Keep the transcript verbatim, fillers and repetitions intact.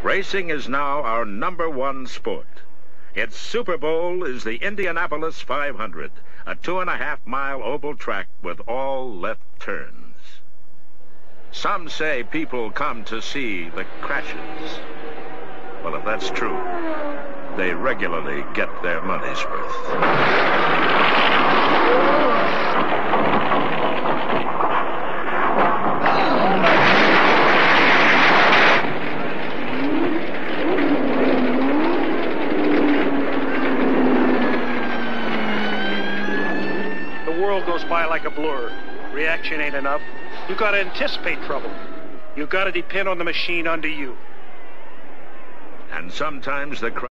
Racing is now our number one sport. Its Super Bowl is the Indianapolis five hundred, a two and a half mile oval track with all left turns. Some say people come to see the crashes. Well, if that's true, they regularly get their money's worth. Goes by like a blur. Reaction ain't enough. You gotta anticipate trouble. You gotta depend on the machine under you. And sometimes the